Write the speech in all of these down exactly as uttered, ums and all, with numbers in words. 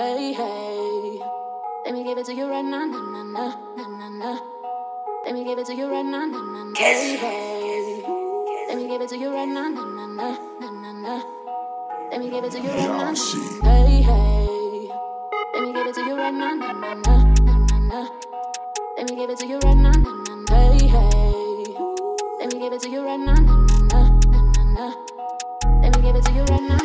Hey, hey. Let me give it to you right now, na na na na na na. Let me give it to you right now, na na na. Hey, hey. Let me give it to you right now, na na na na na na. Let me give it to you right now, hey, hey. Let me give it to you right now, na na na na na na. Let me give it to you right now, na na na. Hey, hey. Let me give it to you right now, na na na na na na. Let me give it to you right now.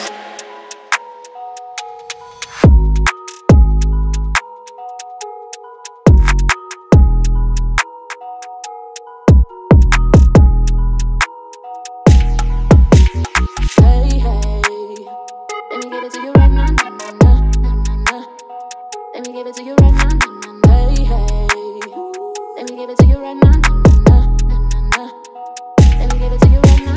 Hey, hey. Let me give it to you right now, na na na na na na. Let me give it to you right now, na na na. Hey, hey. Let me give it to you right now, na na na na na. Let me give it to you right now.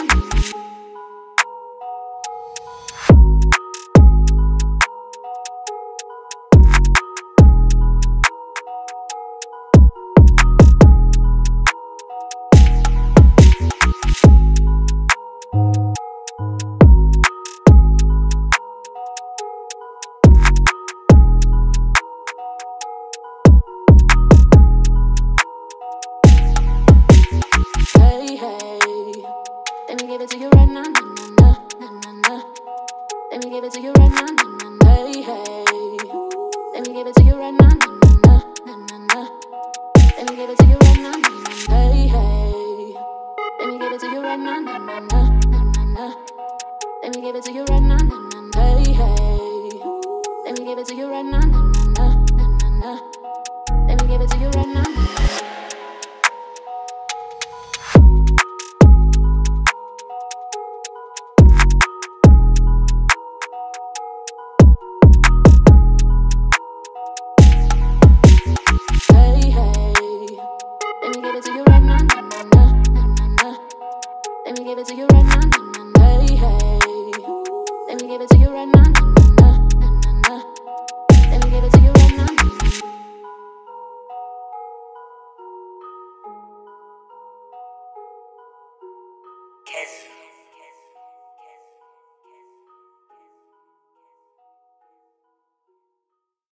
Hey, hey. Let me give it to you right now, na na na na na na. Let me give it to you right now, na na na. Hey, hey. Let me give it to you right now, na na na na na. Let me give it to you right now, na na na. Hey, hey. Let me give it to you right now, na na na na na na. Let me give it to you right now, na na na. Hey, hey. Let me give it to you right now, na na na na na na. Let me give it to you right now. Hey, hey. Let me give it to you right now, na na na na na na. Let me give it to you right now, na na na. Hey, hey. Let me give it to you right now, na na na na na. Let me give it to you right now. Kiss.